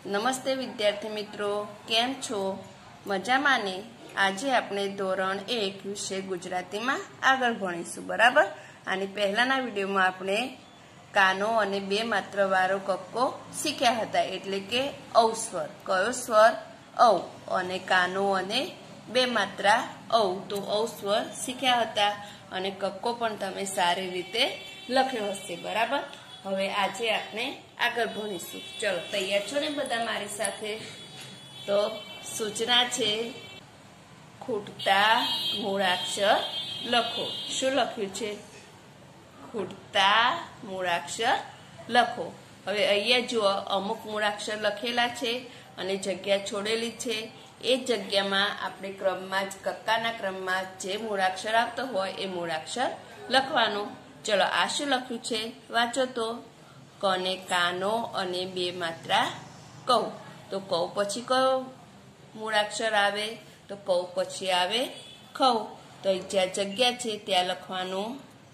નમસ્તે વિદ્યાર્થી મિત્રો, કેમ છો? મજામાં ને? આજે આપણે ધોરણ 1 વિષય ગુજરાતીમાં આગળ ભણીશું, બરાબર? આની પહેલાના વિડીયોમાં આપણે કાનો અને બે માત્ર વાળો કક્કો શીખ્યા હતા, એટલે કે ઔ સ્વર. કયો સ્વર? ઔ. અને કાનો અને બે માત્રા ઔ, તો ઔ સ્વર શીખ્યા હતા અને કક્કો પણ તમે સારી રીતે લખ્યો હશે, બરાબર? હવે આજે આપણે આગળ ભણીશું. ચલો, તૈયાર છો ને બધા મારી સાથે? તો સૂચના છે, ખૂટતા મૂળાક્ષર લખો. શું લખ્યું છે? ખૂટતા મૂળાક્ષર લખો. હવે અહીંયા જુઓ, અમુક મૂળાક્ષર લખેલા છે અને જગ્યા છોડેલી છે. એ જગ્યામાં આપણે ક્રમમાં જ, કક્કાના ક્રમમાં જે મૂળાક્ષર આવતો હોય એ મૂળાક્ષર લખવાનું. ચલો, આ શું લખ્યું છે? વાંચો તો. કને કાનો અને બે માત્રા કૌ. તો કૌ પછી કયો મૂળાક્ષર આવે? તો કૌ પછી આવે ખૌ. તો જ્યાં જગ્યા છે ત્યાં લખવાનું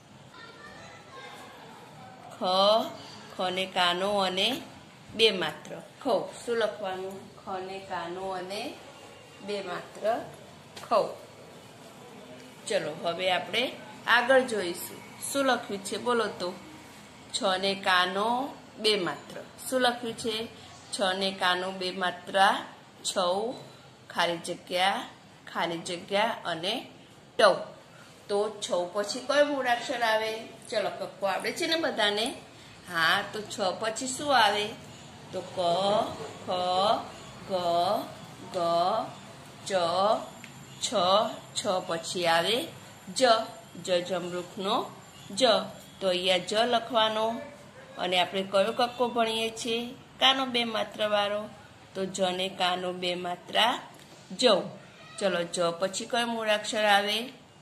ખ. ખને કાનો અને બે માત્ર ખૌ. શું લખવાનું? ખને કાનો અને બે માત્ર ખૌ. ચલો, હવે આપણે આગળ જોઈશું. શું લખ્યું છે? બોલો તો. છ ને કાનો બે માત્ર. શું લખ્યું છે? છ ને કાનો બે માત્રા છૌ, ખાલી જગ્યા અને ટૌ. તો છૌ પછી કયો મૂળાક્ષર આવે? ચલો, કક્કો આવડે છે ને બધાને? હા, તો છ પછી શું આવે? તો ક, ખ, ગ, ગ, ચ, છ. છ પછી આવે જ. જમરૂખનો જ. તો અહીંયા જ લખવાનો. અને આપણે કયો કક્કો ભણીએ છીએ? કાનો બે માત્ર વાળો. તો જ ને કાનો બે માત્રા જવ. ચલો, જ પછી કયો મૂળાક્ષર આવે?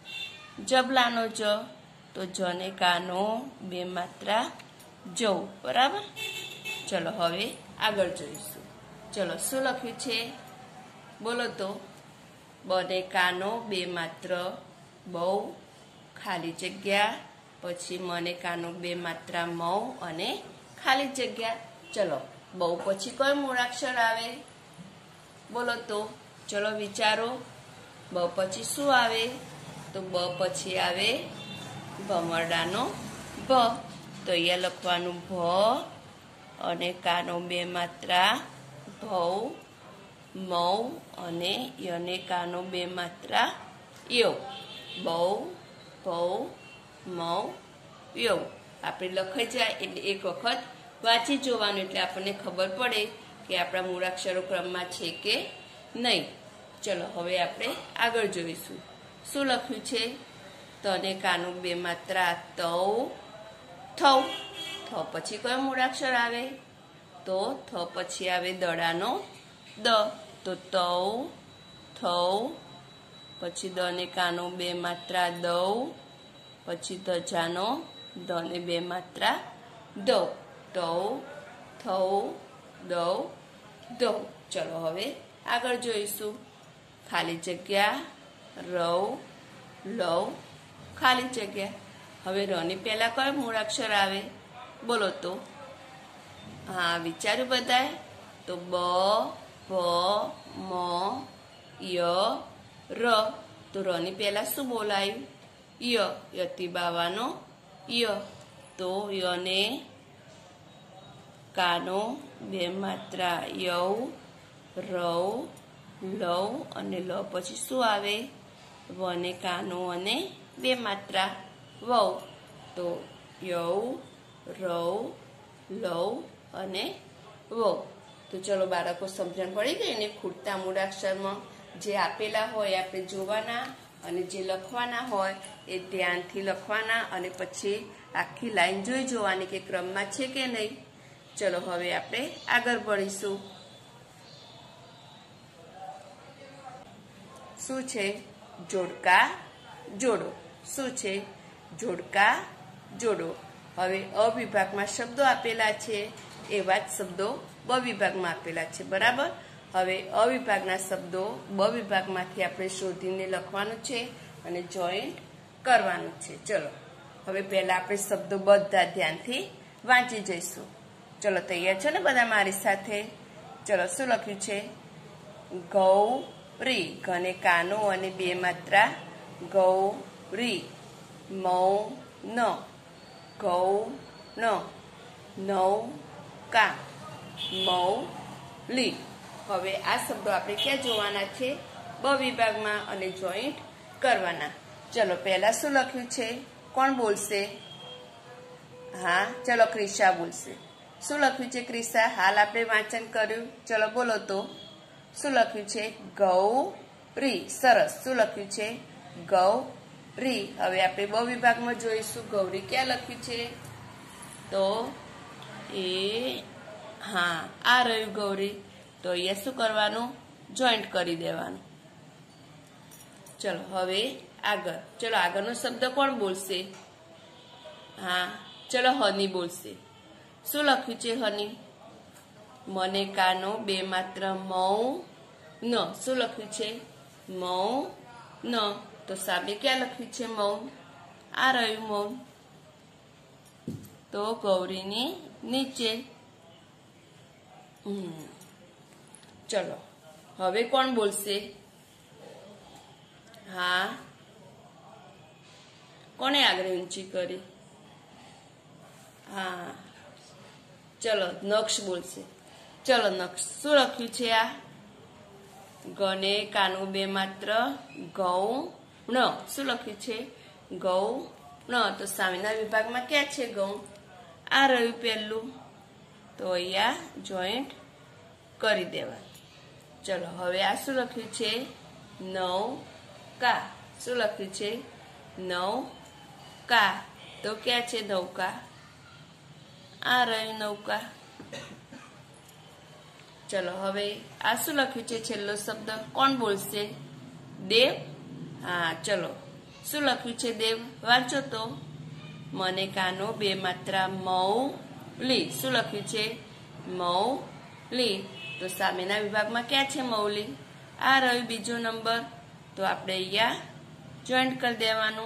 જબલાનો જ. તો જ ને કાનો બે માત્રા જવ, બરાબર? ચલો, હવે આગળ જોઈશું. ચલો, શું લખ્યું છે? બોલો તો. બ ને કાનો બે માત્ર બહુ, ખાલી જગ્યા. પછી મને કાનો બે માત્રા મૌ અને ખાલી જગ્યા. ચલો, બહુ પછી કયો મૂળાક્ષર આવે? બોલો તો. ચલો, વિચારો. બ પછી શું આવે? તો બ પછી આવે ભમરડાનો ભ. તો અહીંયા લખવાનું ભ અને કાનો બે માત્રા ભૌ, મૌ અને યને કાનો બે માત્રા યો. બહુ, ભૌ, મૌ, યો. આપણે લખાઈ જાય એટલે એક વખત વાંચી જોવાનું, એટલે આપણને ખબર પડે કે આપણા મૂળાક્ષરો ક્રમમાં છે કે નહીં. ચલો, હવે આપણે આગળ જોઈશું. શું લખ્યું છે? તને કાનું બે માત્રા તૌ, થૌ. થ પછી કયો મૂળાક્ષર આવે? તો થ પછી આવે દડાનો દ. તો તૌ, થૌ. પછી દ ને કાનો બે માત્રા દૌ. પછી ધજાનો દ ને બે માત્રા દૌ. તૌ, થૌ, દૌ, દૌ. ચલો, હવે આગળ જોઈશું. ખાલી જગ્યા રૌ, લવ, ખાલી જગ્યા. હવે ર ની પહેલા કયો મૂળાક્ષર આવે? બોલો તો. હા, વિચાર્યું બધાએ? તો બ, ભ, મ, ય, ર. તો ર ની પહેલા શું બોલાયું? ય. યતિ બાવાનો ય. તો યને કાનો બે માત્રા યૌ, રૌ, લવ અને લ પછી શું આવે? વ ને કાનો અને બે માત્રા વૌ. તો યૌ, રૌ, લવ અને વૌ. તો ચલો બાળકો, સમજણ પડી ગઈ ને? ખૂટતા મૂળાક્ષરમાં જે આપેલા હોય આપણે જોવાના અને જે લખવાના હોય એ ધ્યાનથી લખવાના અને પછી આખી લાઈન જોઈ જોવાની કે ક્રમમાં છે કે નહીં. ચલો, હવે આપણે આગળ ભણીશું. શું છે? જોડકા જોડો. શું છે? જોડકા જોડો. હવે અ વિભાગમાં શબ્દો આપેલા છે, એવા જ શબ્દો બ વિભાગમાં આપેલા છે, બરાબર? હવે અ વિભાગના શબ્દો બ વિભાગમાંથી આપણે શોધીને લખવાનું છે અને જોઈન્ટ કરવાનું છે. ચલો, હવે પહેલા આપણે શબ્દો બધા ધ્યાનથી વાંચી જઈશું. ચલો, તૈયાર છો ને બધા મારી સાથે? ચલો શું લખ્યું છે? ગૌરી, ઘને કાનો અને બે માત્રા ગૌરી. મૌન, ગૌણ, નૌકા, મૌલી. હવે આ શબ્દો આપણે ક્યાં જોવાના છે? બ વિભાગમાં અને જોઈન્ટ કરવાના. ચલો પહેલા શું લખ્યું છે? કોણ બોલશે? હા, ચલો ક્રિશા બોલશે. શું લખ્યું છે ક્રિશા? હાલ આપણે વાંચન કર્યું. ચલો બોલો તો. શું લખ્યું છે? ગૌરી. સરસ. શું લખ્યું છે? ગૌરી. હવે આપણે બ વિભાગમાં જોઈશું ગૌરી ક્યાં લખ્યું છે? તો એ હા આ રહ્યું ગૌરી. તો અહીંયા શું કરવાનું? જોઈન્ટ કરી દેવાનું. ચલો હવે આગળ. ચલો આગળનો શબ્દ કોણ બોલશે? હા, ચલો હની બોલશે. શું લખ્યું છે હની? મને કાનો બે માત્ર મૌન. શું લખ્યું છે? મૌન. તો સામે ક્યાં લખ્યું છે? મૌન. આ રહ્યું મૌન. તો ગૌરીની નીચે. ચલો હવે કોણ બોલશે? હા, કોને આગળ ઊંચી કરી? હા, ચલો નક્ષ બોલશે. ચલો નક્ષ. શું લખ્યું છે? આ ગને કાનું બે માત્ર ગૌણ. શું લખ્યું છે? ગૌણ. તો સામેના વિભાગમાં ક્યાં છે ગૌણ? આ રહ્યું પહેલું. તો અહીંયા જોઈન્ટ કરી દેવા. ચલો હવે આ શું લખ્યું છે? નૌકા. શું લખ્યું છે? નૌકા. તો ક્યાં છે નૌકા? આ રહ્યું નૌકા. ચલો હવે આ શું લખ્યું છે? છેલ્લો શબ્દ કોણ બોલશે? દેવ. હા, ચલો શું લખ્યું છે? દેવ. વાંચો તો. મને કાનો બે માત્રા મૌલી. શું લખ્યું છે? મૌલી. તો સામેના વિભાગમાં ક્યાં છે મૌલી? આ રહ્યું બીજો નંબર. તો આપણે અહીંયા જોઈન્ટ કરી દેવાનું.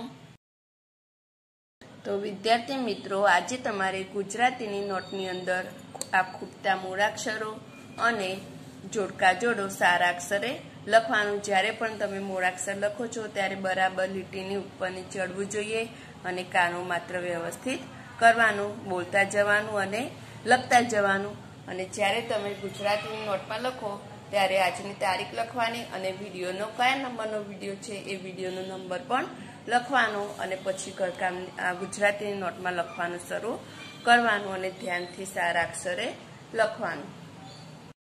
તો વિદ્યાર્થી મિત્રો, આજે તમારે ગુજરાતીની નોટની અંદર આ ખૂટતા મૂળાક્ષરો અને જોડકા જોડો સારા અક્ષરે લખવાનું. જ્યારે પણ તમે મૂળાક્ષર લખો છો ત્યારે બરાબર લીટીની ઉપર નીચે ચડવું જોઈએ અને કાનો માત્ર વ્યવસ્થિત કરવાનું, બોલતા જવાનું અને લખતા જવાનું. અને જ્યારે તમે ગુજરાતીની નોટમાં લખો ત્યારે આજની તારીખ લખવાની અને વિડીયોનો કયા નંબરનો વિડીયો છે એ વિડીયોનો નંબર પણ લખવાનો અને પછી ઘરકામ ગુજરાતીની નોટમાં લખવાનું શરૂ કરવાનું અને ધ્યાનથી સારા અક્ષરે લખવાનું.